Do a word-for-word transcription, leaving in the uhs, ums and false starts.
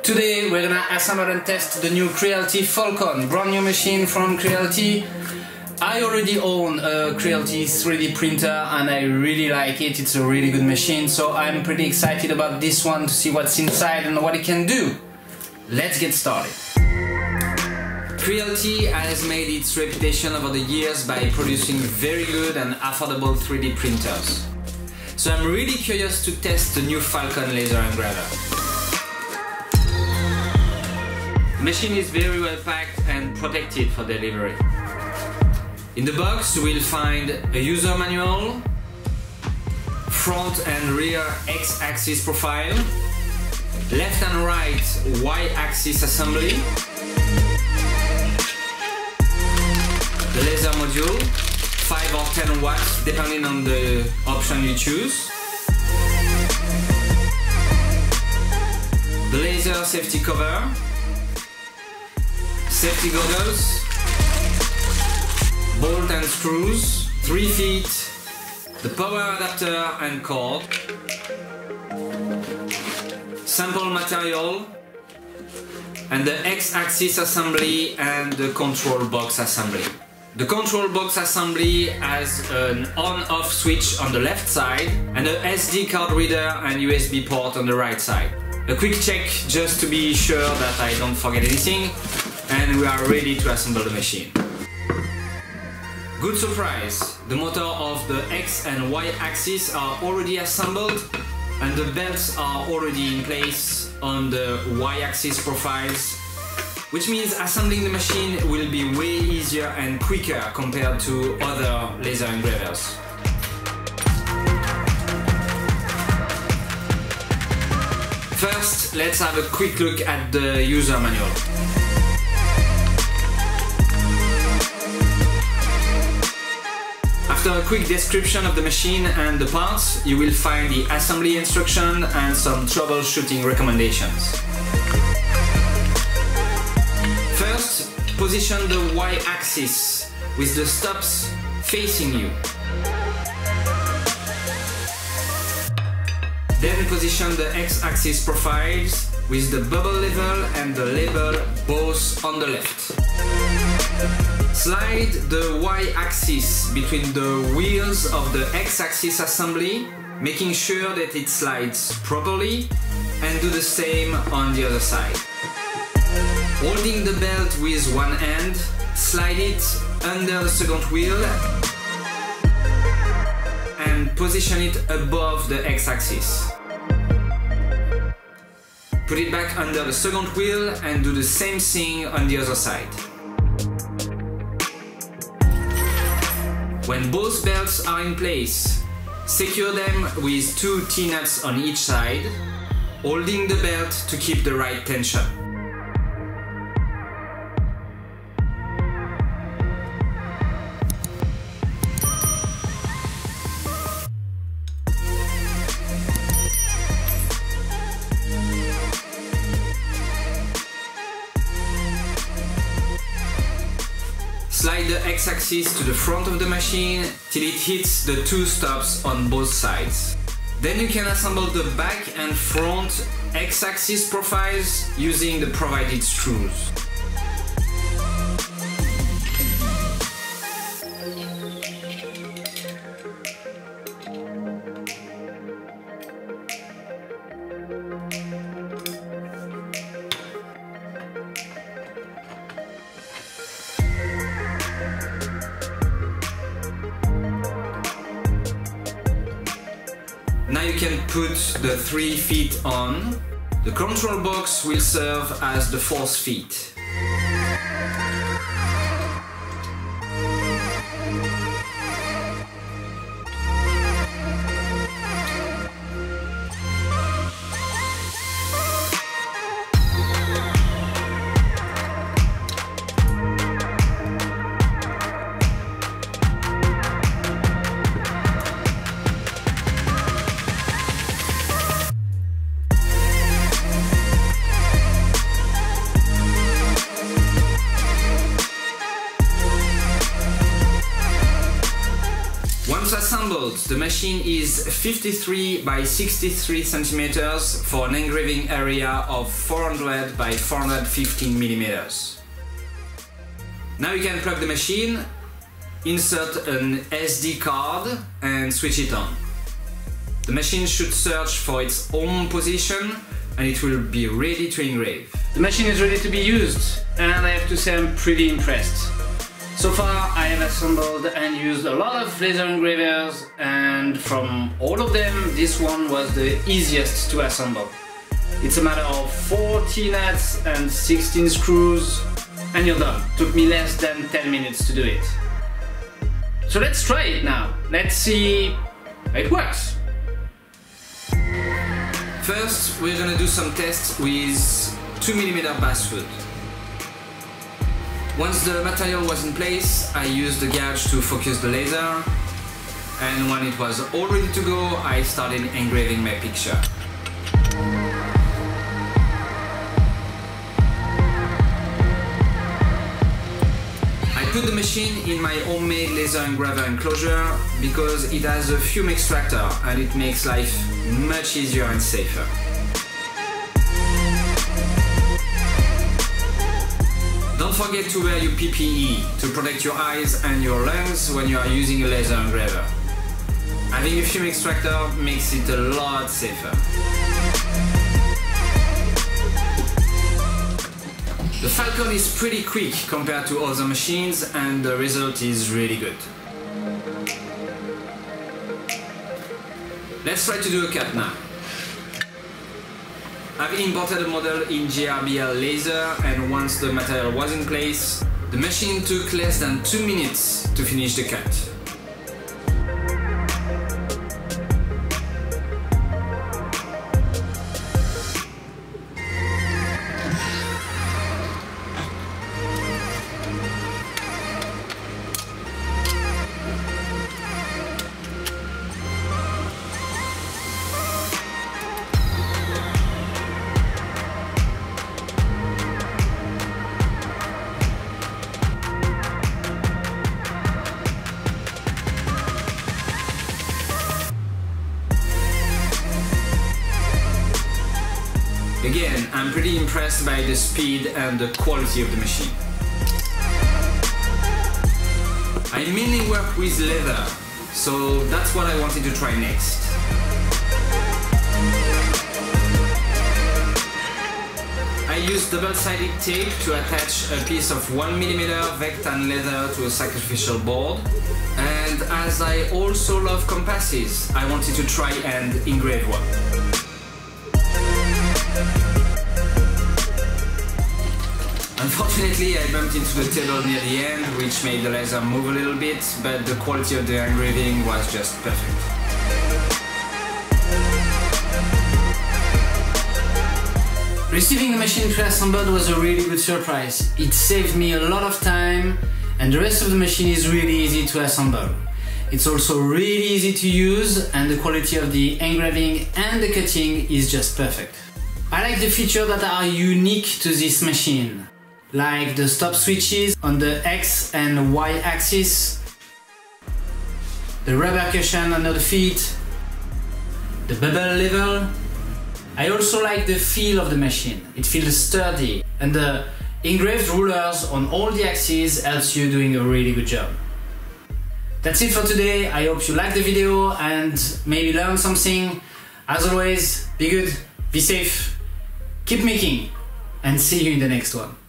Today we're gonna assemble and test the new Creality Falcon, brand new machine from Creality. I already own a Creality three D printer and I really like it. It's a really good machine, so I'm pretty excited about this one to see what's inside and what it can do. Let's get started. Creality has made its reputation over the years by producing very good and affordable three D printers. So I'm really curious to test the new Falcon Laser Engraver. The machine is very well packed and protected for delivery. In the box you will find a user manual, front and rear X-axis profile, left and right Y-axis assembly, the laser module, five or ten watts depending on the option you choose, the laser safety cover, safety goggles, bolt and screws, three feet, the power adapter and cord, sample material, and the X-axis assembly and the control box assembly. The control box assembly has an on-off switch on the left side and a S D card reader and U S B port on the right side. A quick check just to be sure that I don't forget anything, and we are ready to assemble the machine. Good surprise! The motor of the X and Y axis are already assembled and the belts are already in place on the Y axis profiles, which means assembling the machine will be way easier and quicker compared to other laser engravers. First, let's have a quick look at the user manual. After a quick description of the machine and the parts, you will find the assembly instruction and some troubleshooting recommendations. First, position the Y-axis with the stops facing you. Then position the X-axis profiles with the bubble level and the label both on the left. Slide the Y-axis between the wheels of the X-axis assembly, making sure that it slides properly, and do the same on the other side. Holding the belt with one hand, slide it under the second wheel and position it above the X-axis. Put it back under the second wheel and do the same thing on the other side. When both belts are in place, secure them with two T-nuts on each side, holding the belt to keep the right tension. Slide the X-axis to the front of the machine till it hits the two stops on both sides. Then you can assemble the back and front X-axis profiles using the provided screws. Now you can put the three feet on. The control box will serve as the fourth feet. machine is fifty-three by sixty-three centimeters for an engraving area of four hundred by four hundred fifteen millimeters. Now you can plug the machine, insert an S D card and switch it on. The machine should search for its home position and it will be ready to engrave. The machine is ready to be used and I have to say I'm pretty impressed. So far I have assembled and used a lot of laser engravers, and from all of them this one was the easiest to assemble. It's a matter of fourteen nuts and sixteen screws and you're done. Took me less than ten minutes to do it. So let's try it now. Let's see how it works. First we're gonna do some tests with two millimeter basswood. Once the material was in place, I used the gouge to focus the laser, and when it was all ready to go, I started engraving my picture. I put the machine in my homemade laser engraver enclosure because it has a fume extractor and it makes life much easier and safer. Don't forget to wear your P P E to protect your eyes and your lungs when you are using a laser engraver. Having a fume extractor makes it a lot safer. The Falcon is pretty quick compared to other machines and the result is really good. Let's try to do a cut now. I've imported a model in G R B L laser, and once the material was in place, the machine took less than two minutes to finish the cut. Again, I'm pretty impressed by the speed and the quality of the machine. I mainly work with leather, so that's what I wanted to try next. I used double-sided tape to attach a piece of one millimeter Vectan leather to a sacrificial board, and as I also love compasses, I wanted to try and engrave one. Unfortunately, I bumped into the table near the end, which made the laser move a little bit, but the quality of the engraving was just perfect. Receiving the machine pre-assembled was a really good surprise. It saved me a lot of time, and the rest of the machine is really easy to assemble. It's also really easy to use, and the quality of the engraving and the cutting is just perfect. I like the features that are unique to this machine, like the stop switches on the X and Y axis, the rubber cushion under the feet, the bubble level. I also like the feel of the machine. It feels sturdy, and the engraved rulers on all the axes helps you doing a really good job. That's it for today. I hope you liked the video and maybe learned something. As always, be good, be safe, keep making, and see you in the next one.